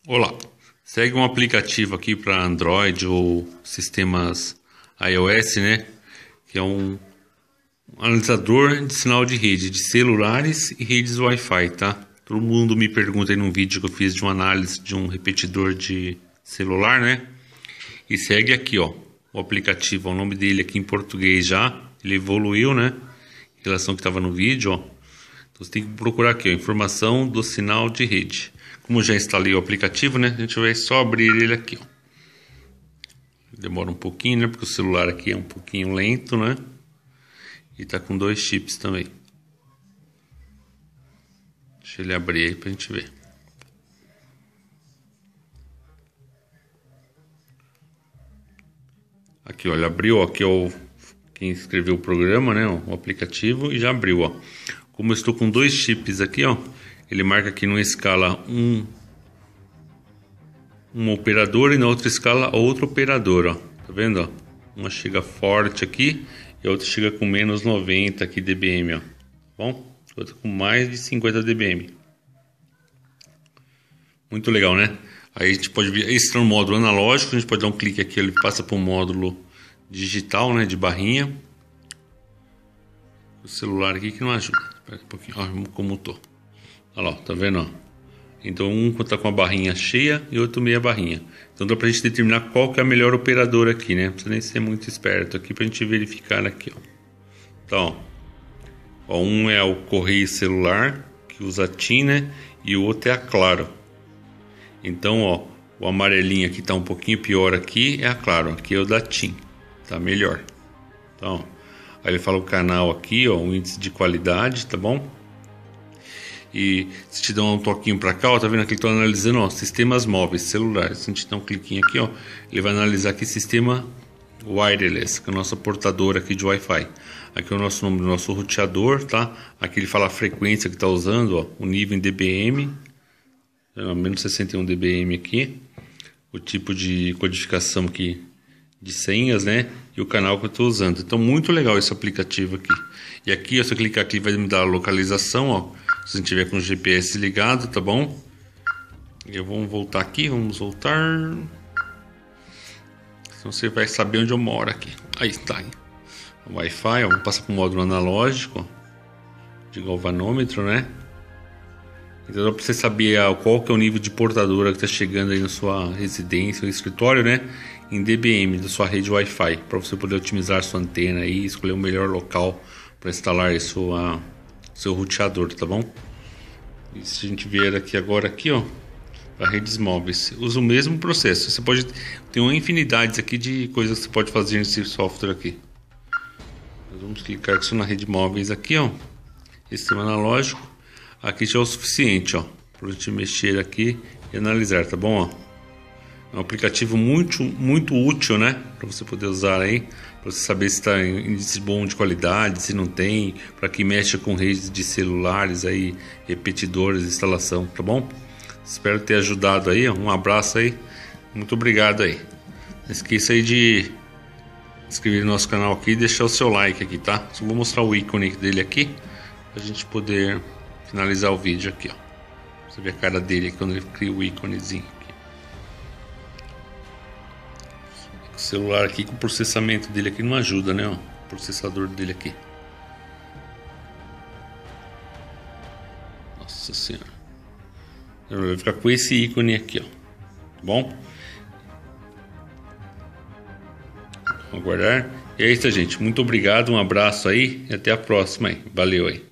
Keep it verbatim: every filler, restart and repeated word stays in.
Olá, segue um aplicativo aqui para Android ou sistemas iOS, né? Que é um analisador de sinal de rede de celulares e redes Wi-Fi, tá? Todo mundo me pergunta aí num vídeo que eu fiz de uma análise de um repetidor de celular, né? E segue aqui, ó, o aplicativo, o nome dele aqui em português já, ele evoluiu, né? Em relação ao que estava no vídeo, ó. Então você tem que procurar aqui, ó, informação do sinal de rede. Como já instalei o aplicativo, né? A gente vai só abrir ele aqui, ó. Demora um pouquinho, né? Porque o celular aqui é um pouquinho lento, né? E tá com dois chips também. Deixa ele abrir aí pra gente ver. Aqui, ó, ele abriu, aqui é o quem escreveu o programa, né? O aplicativo, e já abriu, ó. Como eu estou com dois chips aqui, ó, ele marca aqui numa escala um, uma operadora e na outra escala outra operadora, ó. Tá vendo, ó? Uma chega forte aqui e a outra chega com menos noventa aqui dBm, ó. Bom, outra com mais de cinquenta dBm. Muito legal, né? Aí a gente pode ver, esse é um módulo analógico, a gente pode dar um clique aqui, ele passa para um módulo digital, né, de barrinha. O celular aqui que não ajuda. Espera um pouquinho, ó, como tô. Olha lá, tá vendo, ó? Então um tá com a barrinha cheia e outro meia barrinha. Então dá pra gente determinar qual que é a melhor operadora aqui, né? Não precisa nem ser muito esperto aqui pra gente verificar aqui, ó. Então, ó, um é o Correio Celular, que usa a TIM, né? E o outro é a Claro. Então, ó, o amarelinho aqui tá um pouquinho pior aqui, é a Claro. Aqui é o da TIM, tá melhor. Então, aí ele fala o canal aqui, ó, o índice de qualidade, tá bom? E se te dá um toquinho para cá, ó, tá vendo aqui? Estou analisando, ó, sistemas móveis, celulares. Se a gente dá um cliquinho aqui, ó, ele vai analisar aqui sistema wireless, que é a nossa portadora aqui de Wi-Fi. Aqui é o nosso nome do nosso roteador, tá? Aqui ele fala a frequência que está usando, ó, o nível em dBm, é, menos sessenta e um dBm aqui, o tipo de codificação aqui de senhas, né? E o canal que eu estou usando. Então, muito legal esse aplicativo aqui. E aqui, ó, se eu clicar aqui, vai me dar a localização, ó. Se a gente tiver com o G P S ligado, tá bom? Eu vou voltar aqui, vamos voltar. Então você vai saber onde eu moro aqui. Aí está. O Wi-Fi, ó, vamos passar para o módulo analógico de galvanômetro, né? Então dá para você saber ó, qual que é o nível de portadora que está chegando aí na sua residência ou escritório, né? Em dBm da sua rede Wi-Fi, para você poder otimizar sua antena e escolher o melhor local para instalar isso a seu roteador, tá bom? E se a gente vier aqui agora aqui, ó, para redes móveis, usa o mesmo processo. Você pode ter uma infinidade aqui de coisas que você pode fazer nesse software aqui. Nós vamos clicar aqui na rede móveis aqui, ó, sistema analógico. Aqui já é o suficiente, ó, para a gente mexer aqui e analisar, tá bom, ó? É um aplicativo muito, muito útil, né? Para você poder usar aí, para você saber se está em índice bom de qualidade, se não tem, para quem mexe com redes de celulares aí, repetidores, instalação, tá bom? Espero ter ajudado aí, um abraço aí, muito obrigado aí. Não esqueça aí de se inscrever no nosso canal aqui e deixar o seu like aqui, tá? Só vou mostrar o ícone dele aqui, para a gente poder finalizar o vídeo aqui, ó. Você vê a cara dele aqui quando ele cria o íconezinho. O celular aqui com o processamento dele aqui não ajuda, né? Ó, o processador dele aqui. Nossa senhora. Ele vai ficar com esse ícone aqui, ó. Tá bom? Vamos aguardar. E é isso, gente. Muito obrigado. Um abraço aí e até a próxima aí. Valeu aí.